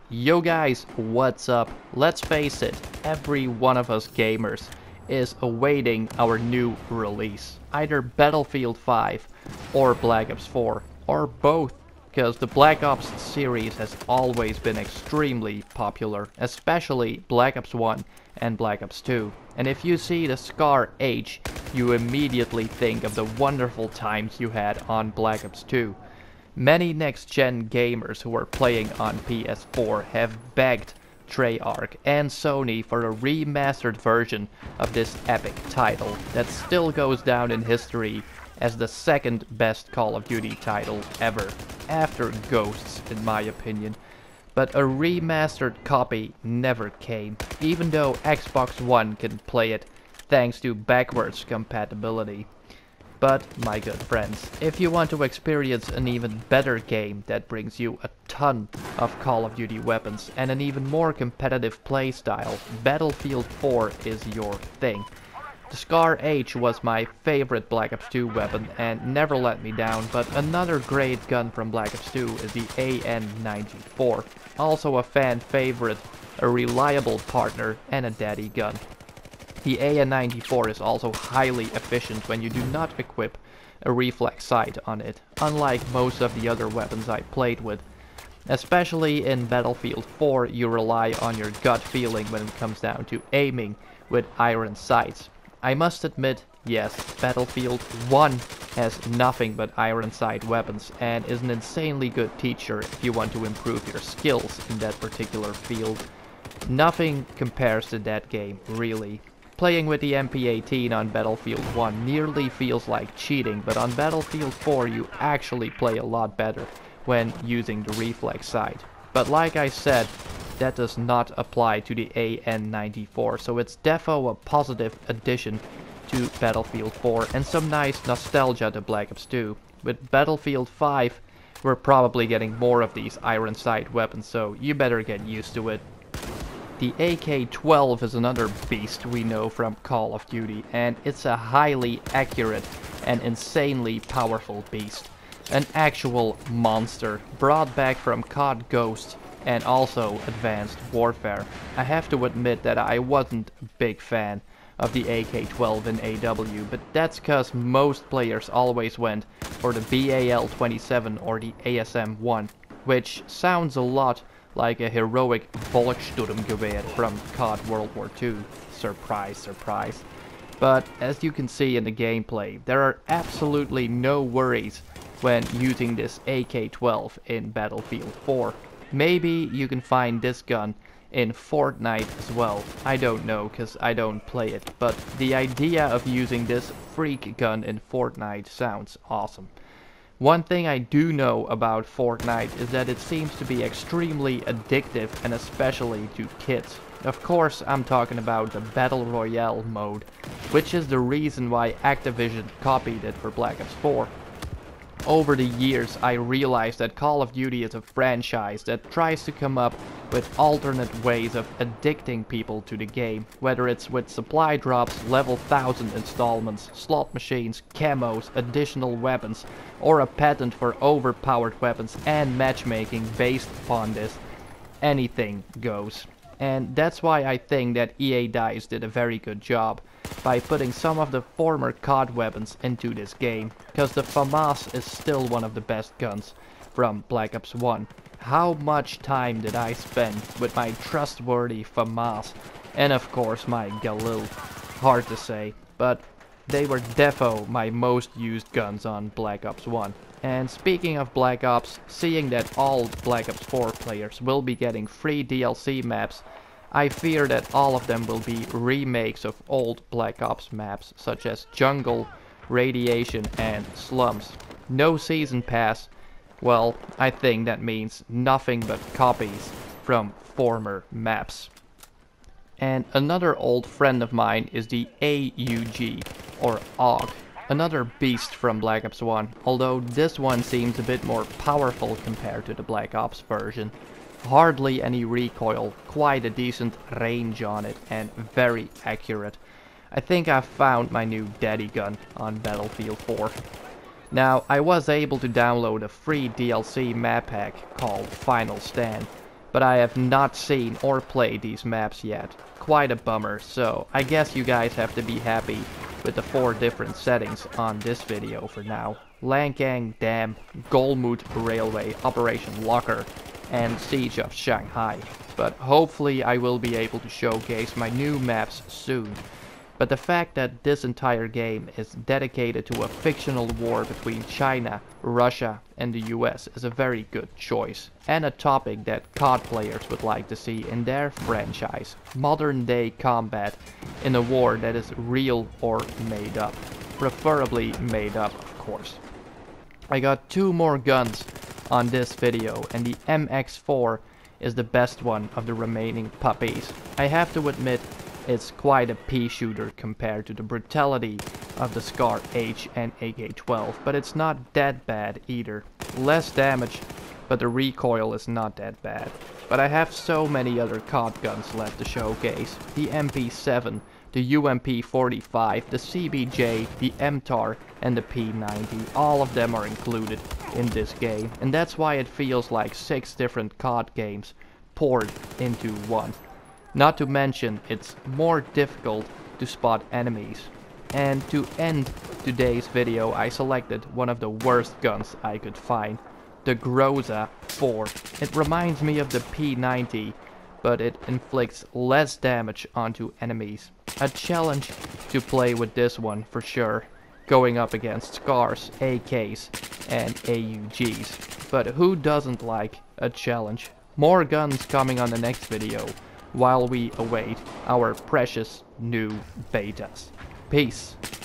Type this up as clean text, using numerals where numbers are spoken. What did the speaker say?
Yo guys, what's up? Let's face it, every one of us gamers is awaiting our new release. Either Battlefield 5 or Black Ops 4, or both, because the Black Ops series has always been extremely popular, especially Black Ops 1 and Black Ops 2. And if you see the Scar H, you immediately think of the wonderful times you had on Black Ops 2. Many next-gen gamers who are playing on PS4 have begged Treyarch and Sony for a remastered version of this epic title that still goes down in history as the second best Call of Duty title ever, after Ghosts in my opinion. But a remastered copy never came, even though Xbox One can play it thanks to backwards compatibility. But, my good friends, if you want to experience an even better game that brings you a ton of Call of Duty weapons and an even more competitive playstyle, Battlefield 4 is your thing. The Scar H was my favorite Black Ops 2 weapon and never let me down, but another great gun from Black Ops 2 is the AN-94. Also a fan favorite, a reliable partner, and a daddy gun. The AN-94 is also highly efficient when you do not equip a reflex sight on it, unlike most of the other weapons I played with. Especially in Battlefield 4, you rely on your gut feeling when it comes down to aiming with iron sights. I must admit, yes, Battlefield 1 has nothing but iron sight weapons and is an insanely good teacher if you want to improve your skills in that particular field. Nothing compares to that game, really. Playing with the MP18 on Battlefield 1 nearly feels like cheating, but on Battlefield 4 you actually play a lot better when using the reflex sight. But like I said, that does not apply to the AN-94, so it's defo a positive addition to Battlefield 4 and some nice nostalgia to Black Ops 2. With Battlefield 5, we're probably getting more of these iron sight weapons, so you better get used to it. The AK-12 is another beast we know from Call of Duty, and it's a highly accurate and insanely powerful beast. An actual monster, brought back from COD Ghost and also Advanced Warfare. I have to admit that I wasn't a big fan of the AK-12 in AW, but that's cause most players always went for the BAL-27 or the ASM-1, which sounds a lot like a heroic Volkssturmgewehr from COD World War II. Surprise, surprise. But as you can see in the gameplay, there are absolutely no worries when using this AK-12 in Battlefield 4. Maybe you can find this gun in Fortnite as well. I don't know, cause I don't play it, but the idea of using this freak gun in Fortnite sounds awesome. One thing I do know about Fortnite is that it seems to be extremely addictive, and especially to kids. Of course, I'm talking about the Battle Royale mode, which is the reason why Activision copied it for Black Ops 4. Over the years, I realized that Call of Duty is a franchise that tries to come up with alternate ways of addicting people to the game, whether it's with supply drops, level 1000 installments, slot machines, camos, additional weapons, or a patent for overpowered weapons and matchmaking based upon this. Anything goes. And that's why I think that EA DICE did a very good job by putting some of the former COD weapons into this game, because the Famas is still one of the best guns from Black Ops 1. How much time did I spend with my trustworthy Famas and of course my Galil? Hard to say, but they were defo my most used guns on Black Ops 1. And speaking of Black Ops, seeing that all Black Ops 4 players will be getting free DLC maps, I fear that all of them will be remakes of old Black Ops maps such as Jungle, Radiation and Slums. No Season Pass, well, I think that means nothing but copies from former maps. And another old friend of mine is the AUG, or AUG. Another beast from Black Ops 1, although this one seems a bit more powerful compared to the Black Ops version. Hardly any recoil, quite a decent range on it, and very accurate. I think I've found my new daddy gun on Battlefield 4. Now, I was able to download a free DLC map pack called Final Stand, but I have not seen or played these maps yet. Quite a bummer, so I guess you guys have to be happy with the 4 different settings on this video for now. Lankang Dam, Golmud Railway, Operation Locker, and Siege of Shanghai. But hopefully I will be able to showcase my new maps soon. But the fact that this entire game is dedicated to a fictional war between China, Russia and the US is a very good choice. And a topic that COD players would like to see in their franchise. Modern day combat in a war that is real or made up. Preferably made up, of course. I got 2 more guns on this video, and the MX4 is the best one of the remaining puppies. I have to admit, it's quite a pea shooter compared to the brutality of the Scar H and AK-12, but it's not that bad either. Less damage, but the recoil is not that bad. But I have so many other COD guns left to showcase. The MP7, the UMP45, the CBJ, the MTAR, and the P90. All of them are included in this game, and that's why it feels like 6 different COD games poured into one. Not to mention, it's more difficult to spot enemies. And to end today's video, I selected one of the worst guns I could find, the Groza 4. It reminds me of the P90, but it inflicts less damage onto enemies. A challenge to play with this one for sure, going up against Scars, AKs, and AUGs. But who doesn't like a challenge? More guns coming on the next video, while we await our precious new betas. Peace.